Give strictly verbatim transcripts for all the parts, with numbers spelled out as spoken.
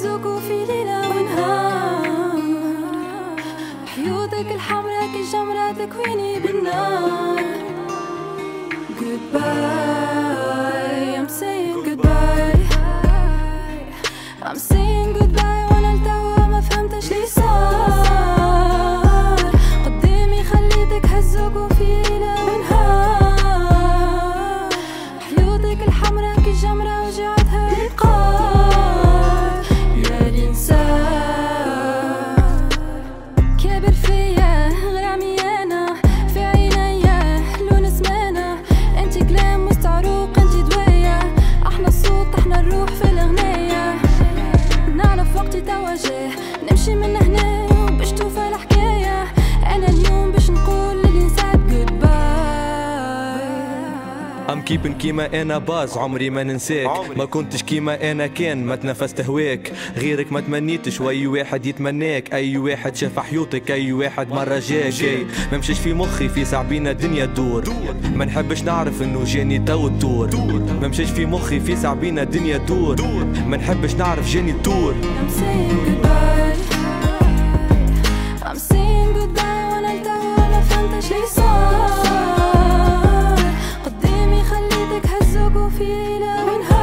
هزوك وفي ليلة ونهار، حيوتك الحمرا كي جمرة تكويني بالنار. Goodbye, I'm saying goodbye, I'm saying goodbye وانا لتوا ما فهمتش لي صار. قدامي خليتك هزوك وفي ليلة ونهار، حيوتك الحمرا كي جمرة وجعتها يقار. يا الإنسان كابر فيا غرامي أنا في عينيا لون سمانة، انتي كلام مستعروق انتي دوايا، احنا الصوت احنا الروح في الأغنية. نعرف وقتي تواجه نمشي من هنا وباش توفى الحكاية، انا اليوم باش نقول للإنسان goodbye. I'm keeping كيما انا باز عمري ما ننساك، ما كنتش كيما انا كان ما تنفست هواك، غيرك ما تمنيتش واي واحد يتمناك، اي واحد شاف حيوتك اي واحد مرة جاك. ما مشيش في مخي في ساعبينا الدنيا تدور، ما نحبش نعرف انه جاني تو الدور. ما مشيش في مخي في ساعبينا الدنيا تدور، ما نحبش نعرف جاني الدور. I'm saying goodbye, I'm saying goodbye وانا لتوا ما فهمتش لي صار. قدامي خليتك هزوك وفي ليلة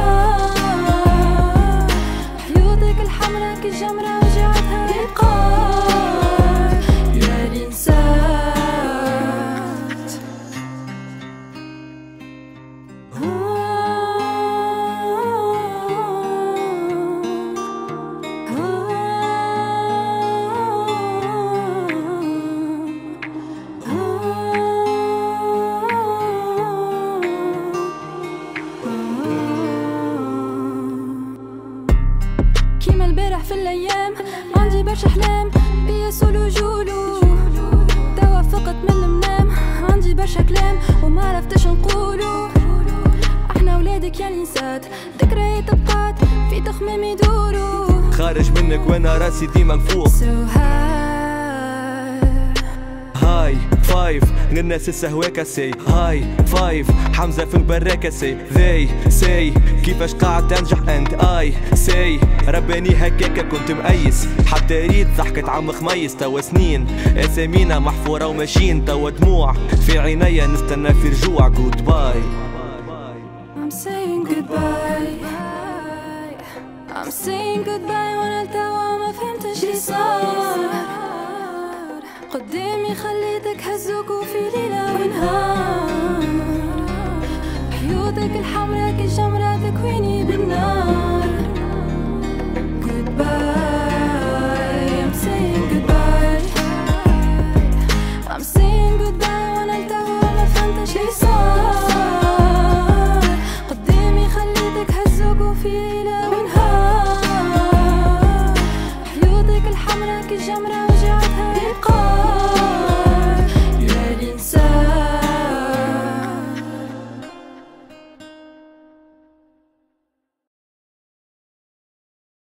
ونهار، حيوتك الحمرا كي جمرة وجعتها يقار. يا الإنسان كيما البارح في الايام عندي برشا احلام بيا سولو جولو، توا فقت من المنام عندي برشا كلام وما عرفتش نقولو. احنا ولادك يا الانسات ذكريات بقات في تخمامي يدورو، خارج منك وانا راسي ديما نفوق. so high هاي فايف للناس السهواكة سي هاي فايف حمزة في البراكة سي ذي سي كيفاش قاعد تنجح انت اي سي رباني هكاكا كنت مقيس، حتى ريت ضحكت عم خميس. توا سنين اسامينا محفورة وماشيين، توا دموع في عينيا نستنى في رجوع. جود باي I'm saying goodbye, I'm saying goodbye وانا لتوا ما فهمتش لي صار. قدامي خليتك هزوك وفي ليلة